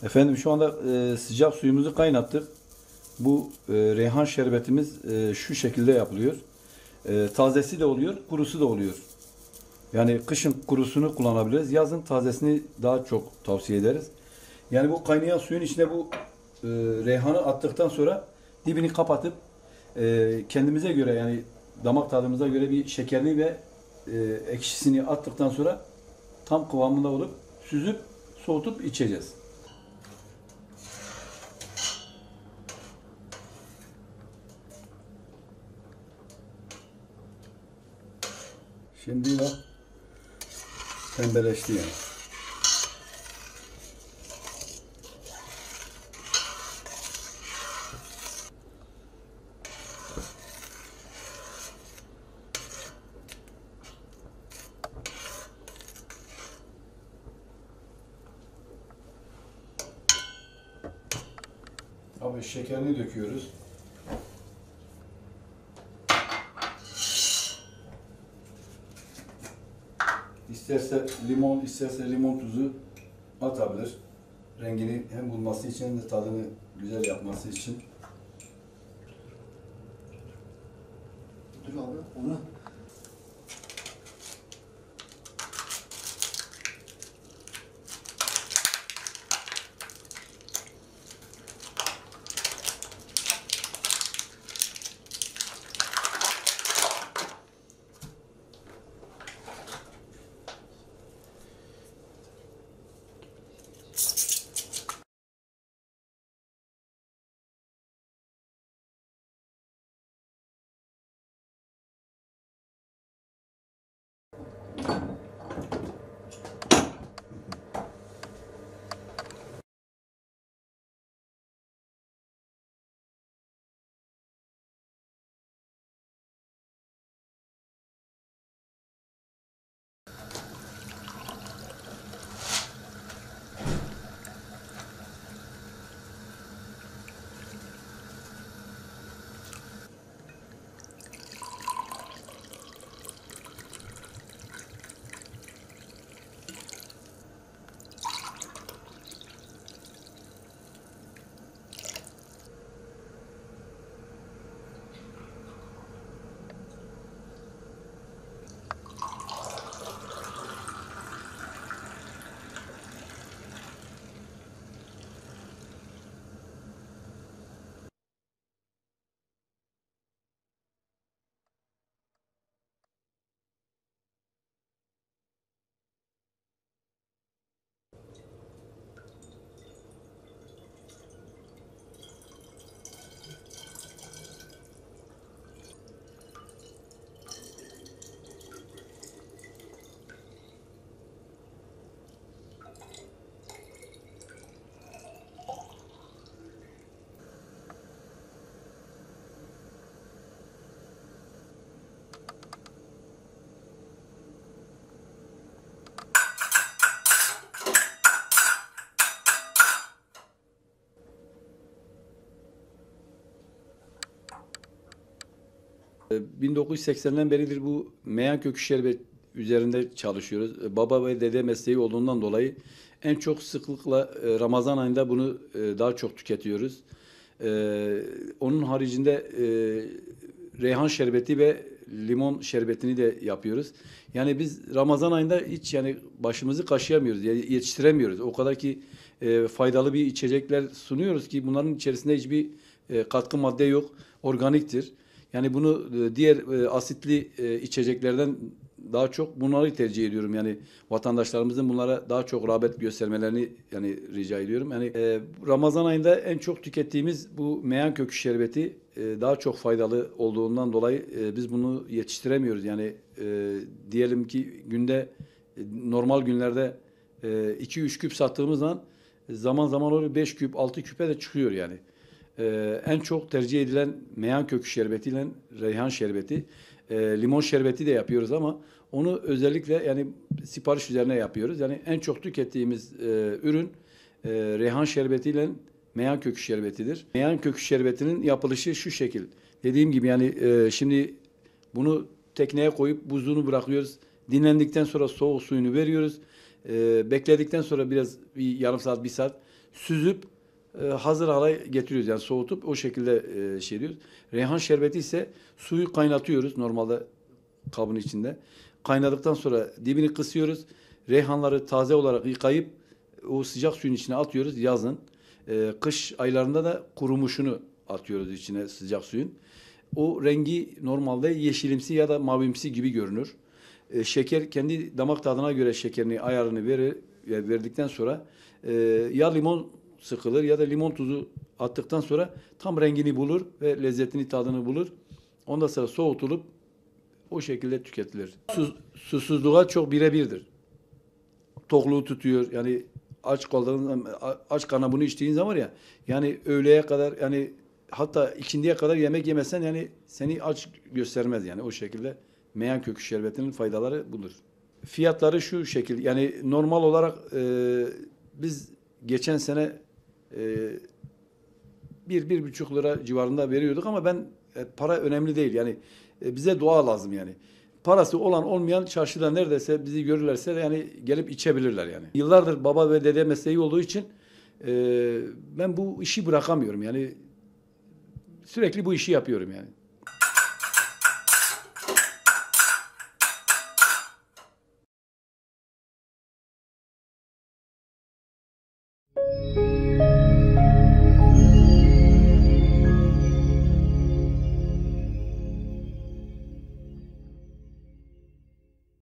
Efendim şu anda sıcak suyumuzu kaynattık. Bu reyhan şerbetimiz şu şekilde yapılıyor. Tazesi de oluyor, kurusu da oluyor. Yani kışın kurusunu kullanabiliriz. Yazın tazesini daha çok tavsiye ederiz. Yani bu kaynayan suyun içine bu reyhanı attıktan sonra dibini kapatıp kendimize göre yani damak tadımıza göre bir şekerini ve ekşisini attıktan sonra tam kıvamında olup süzüp soğutup içeceğiz. Şimdi bak pembeleşti yani. Abi şekerini döküyoruz. İsterse limon, isterse limon tuzu atabilir. Rengini hem bulması için hem de tadını güzel yapması için. Dur abi onu. E, 1980'den beridir bu meyan kökü şerbet üzerinde çalışıyoruz. Baba ve dede mesleği olduğundan dolayı en çok sıklıkla Ramazan ayında bunu daha çok tüketiyoruz. Onun haricinde reyhan şerbeti ve limon şerbetini de yapıyoruz. Yani biz Ramazan ayında hiç yani başımızı kaşıyamıyoruz, yetiştiremiyoruz. O kadar ki faydalı bir içecekler sunuyoruz ki bunların içerisinde hiçbir katkı madde yok, organiktir. Yani bunu diğer asitli içeceklerden daha çok bunları tercih ediyorum. Yani vatandaşlarımızın bunlara daha çok rağbet göstermelerini yani rica ediyorum. Yani Ramazan ayında en çok tükettiğimiz bu meyan kökü şerbeti daha çok faydalı olduğundan dolayı biz bunu yetiştiremiyoruz. Yani diyelim ki günde normal günlerde 2-3 küp sattığımız zaman zaman zaman oluyor 5 küp 6 küpe de çıkıyor yani. En çok tercih edilen meyan kökü şerbetiyle reyhan şerbeti, limon şerbeti de yapıyoruz ama onu özellikle yani sipariş üzerine yapıyoruz. Yani en çok tükettiğimiz ürün reyhan şerbetiyle meyan kökü şerbetidir. Meyan kökü şerbetinin yapılışı şu şekil. Dediğim gibi yani şimdi bunu tekneye koyup buzluğunu bırakıyoruz. Dinlendikten sonra soğuk suyunu veriyoruz. Bekledikten sonra biraz bir yarım saat, bir saat süzüp hazır hale getiriyoruz. Yani soğutup o şekilde şey diyoruz. Reyhan şerbeti ise suyu kaynatıyoruz normalde kabın içinde. Kaynadıktan sonra dibini kısıyoruz. Reyhanları taze olarak yıkayıp o sıcak suyun içine atıyoruz yazın. Kış aylarında da kurumuşunu atıyoruz içine sıcak suyun. O rengi normalde yeşilimsi ya da mavimsi gibi görünür. Şeker kendi damak tadına göre şekerini ayarını verdikten sonra ya limon sıkılır ya da limon tuzu attıktan sonra tam rengini bulur ve lezzetini tadını bulur. Ondan sonra soğutulup o şekilde tüketilir. Susuzluğa çok birebirdir. Tokluğu tutuyor. Yani aç karnına bunu içtiğin zaman ya yani öğleye kadar yani hatta ikindiye kadar yemek yemesen yani seni aç göstermez yani o şekilde meyan kökü şerbetinin faydaları budur. Fiyatları şu şekil yani normal olarak biz geçen sene 1-1,5 lira civarında veriyorduk ama ben para önemli değil yani bize dua lazım yani. Parası olan olmayan çarşıda neredeyse bizi görürlerse yani gelip içebilirler yani. Yıllardır baba ve dede mesleği olduğu için ben bu işi bırakamıyorum yani sürekli bu işi yapıyorum yani.